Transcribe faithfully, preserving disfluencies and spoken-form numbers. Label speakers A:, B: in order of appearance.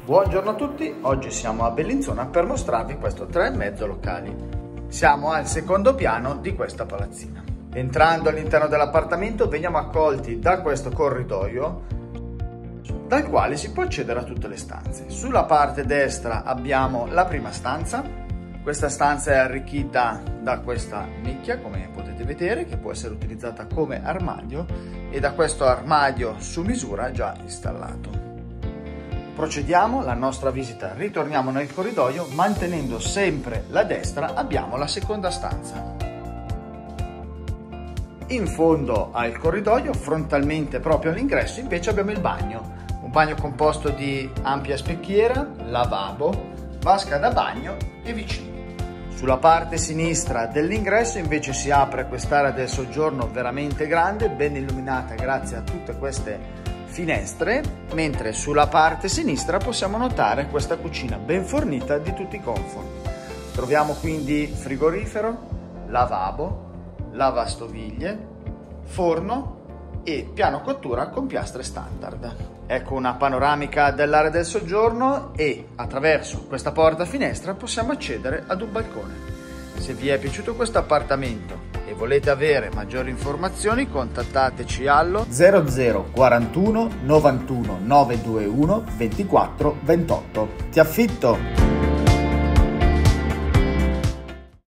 A: Buongiorno a tutti, oggi siamo a Bellinzona per mostrarvi questo tre e mezzo locali. Siamo al secondo piano di questa palazzina. Entrando all'interno dell'appartamento veniamo accolti da questo corridoio dal quale si può accedere a tutte le stanze. Sulla parte destra abbiamo la prima stanza. Questa stanza è arricchita da questa nicchia, come potete vedere, che può essere utilizzata come armadio e da questo armadio su misura già installato. Procediamo la nostra visita, ritorniamo nel corridoio, mantenendo sempre la destra abbiamo la seconda stanza. In fondo al corridoio, frontalmente proprio all'ingresso, invece abbiamo il bagno, un bagno composto di ampia specchiera, lavabo, vasca da bagno e vicini. Sulla parte sinistra dell'ingresso invece si apre quest'area del soggiorno veramente grande, ben illuminata grazie a tutte queste finestre, mentre sulla parte sinistra possiamo notare questa cucina ben fornita di tutti i comfort. Troviamo quindi frigorifero, lavabo, lavastoviglie, forno e piano cottura con piastre standard. Ecco una panoramica dell'area del soggiorno e attraverso questa porta finestra possiamo accedere ad un balcone. Se vi è piaciuto questo appartamento e volete avere maggiori informazioni, contattateci allo
B: zero zero quarantuno novantuno novecentoventiuno ventiquattro ventotto. Ti affitto!